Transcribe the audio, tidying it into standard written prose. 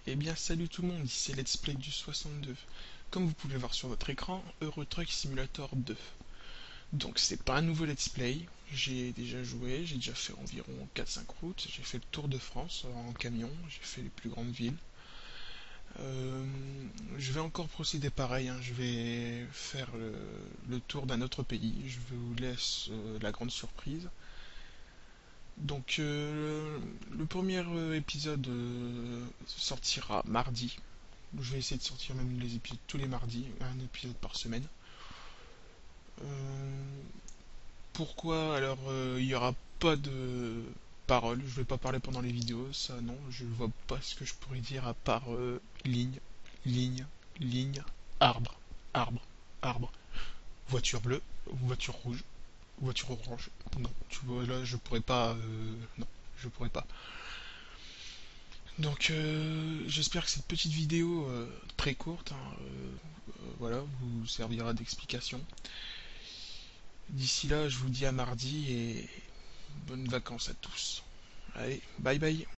Eh bien salut tout le monde, ici c'est Let's Play du 62. Comme vous pouvez voir sur votre écran, Euro Truck Simulator 2. Donc c'est pas un nouveau Let's Play, j'ai déjà joué, j'ai déjà fait environ 4-5 routes, j'ai fait le tour de France en camion, j'ai fait les plus grandes villes. Euh, je vais encore procéder pareil, hein, je vais faire le tour d'un autre pays, je vous laisse la grande surprise. Donc le premier épisode sortira mardi. Je vais essayer de sortir même les épisodes tous les mardis, un épisode par semaine. Euh, Pourquoi alors il n'y aura pas de paroles, je vais pas parler pendant les vidéos, ça non, je vois pas ce que je pourrais dire à part ligne, ligne, ligne, arbre, arbre, arbre, voiture bleue, voiture rouge, voiture orange. Non, tu vois là je pourrais pas, non, je pourrais pas. Donc j'espère que cette petite vidéo très courte, hein, voilà, vous servira d'explication. D'ici là, je vous dis à mardi et bonnes vacances à tous. Allez, bye bye.